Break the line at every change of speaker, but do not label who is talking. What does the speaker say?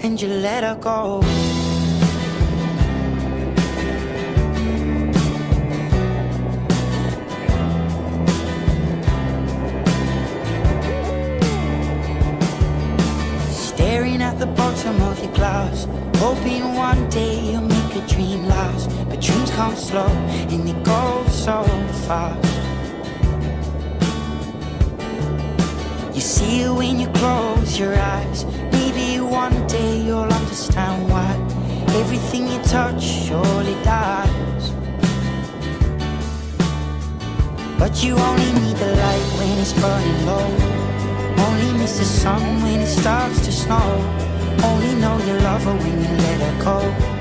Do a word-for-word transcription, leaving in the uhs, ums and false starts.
and you let her go. Staring at the bottom of your glass, hoping one day you'll make a dream last. But dreams come slow and they go so fast. You see it when you close your eyes. Maybe one day you'll understand why everything you touch surely dies. But you only need the light when it's burning low. Only miss the sun when it starts to snow. Only know you love her when you let her go.